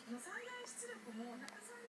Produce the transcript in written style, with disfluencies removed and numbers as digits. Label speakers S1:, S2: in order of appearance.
S1: 最大出力もなんか